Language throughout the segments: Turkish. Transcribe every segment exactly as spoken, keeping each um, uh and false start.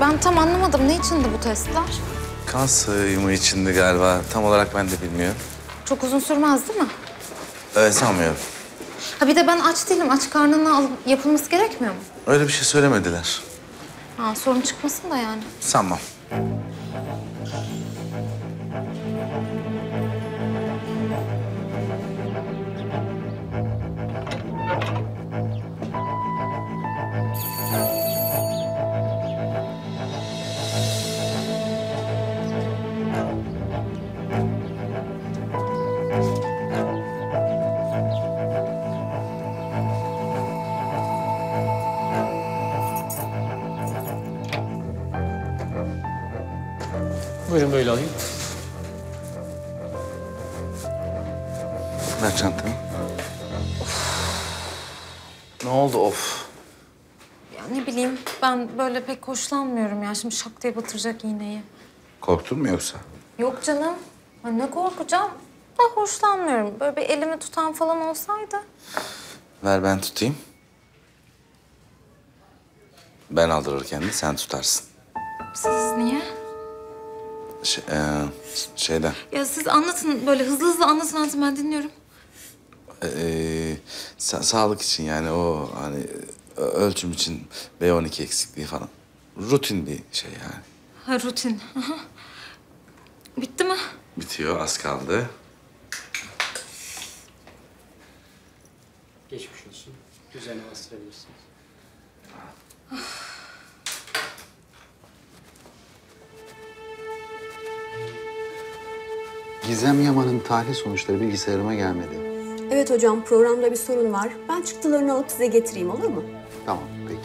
ben tam anlamadım. Ne içindi bu testler? Kan sayımı içindi galiba. Tam olarak ben de bilmiyorum. Çok uzun sürmez değil mi? Öyle sanmıyorum. Ha bir de ben aç değilim. Aç karnına alıp yapılması gerekmiyor mu? Öyle bir şey söylemediler. Ha, sorun çıkmasın da yani. Sanmam. Buyurun böyle alayım. Ver çantamı. Ne oldu of? Ya ne bileyim, ben böyle pek hoşlanmıyorum ya. Şimdi şak diye batıracak iğneyi. Korktun mu yoksa? Yok canım. Ha, ne korkacağım? Da hoşlanmıyorum. Böyle bir elimi tutan falan olsaydı. Ver ben tutayım. Ben aldırırken de sen tutarsın. Siz niye? Şey, e, şeyden. Ya siz anlatın, böyle hızlı hızlı anlatın anlatın, ben dinliyorum. E, sa sağlık için yani o hani ölçüm için B on iki eksikliği falan. Rutin bir şey yani. Ha, rutin. Aha. Bitti mi? Bitiyor, az kaldı. Geçmiş olsun. Düzenli bastırabilirsiniz. Gizem Yaman'ın tahlil sonuçları bilgisayarıma gelmedi. Evet hocam, programda bir sorun var. Ben çıktılarını alıp size getireyim, olur mu? Tamam, peki.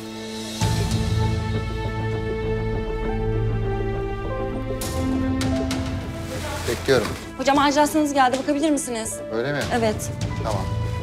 Bekliyorum. Hocam ajansınız geldi, bakabilir misiniz? Öyle mi? Evet. Tamam.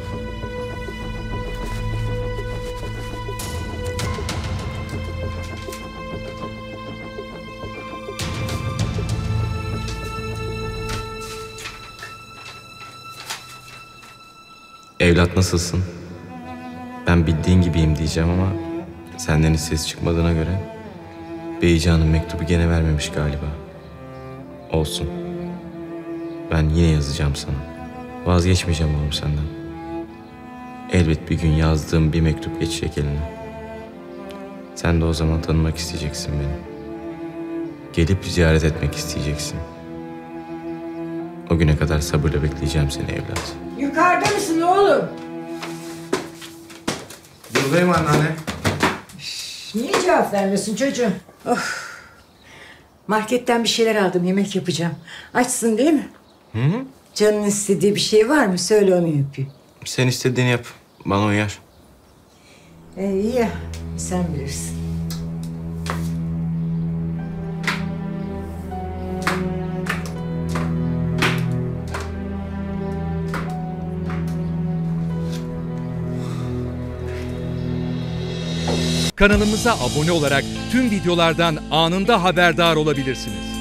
Evlat nasılsın? Ben bildiğin gibiyim diyeceğim ama senden hiç ses çıkmadığına göre Beycan'ın mektubu gene vermemiş galiba. Olsun. Ben yine yazacağım sana. Vazgeçmeyeceğim oğlum senden. Elbet bir gün yazdığım bir mektup geçecek eline. Sen de o zaman tanımak isteyeceksin beni. Gelip ziyaret etmek isteyeceksin. O güne kadar sabırla bekleyeceğim seni evlat. Yukarıda mısın oğlum? Buradayım anneanne. Niye cevap vermiyorsun çocuğum? Of. Marketten bir şeyler aldım, yemek yapacağım. Açsın değil mi? Hı hı. Canın istediği bir şey var mı? Söyle, onu yapayım. Sen istediğini yap. Bana uyar. Ee, iyi ya, sen bilirsin. Kanalımıza abone olarak tüm videolardan anında haberdar olabilirsiniz.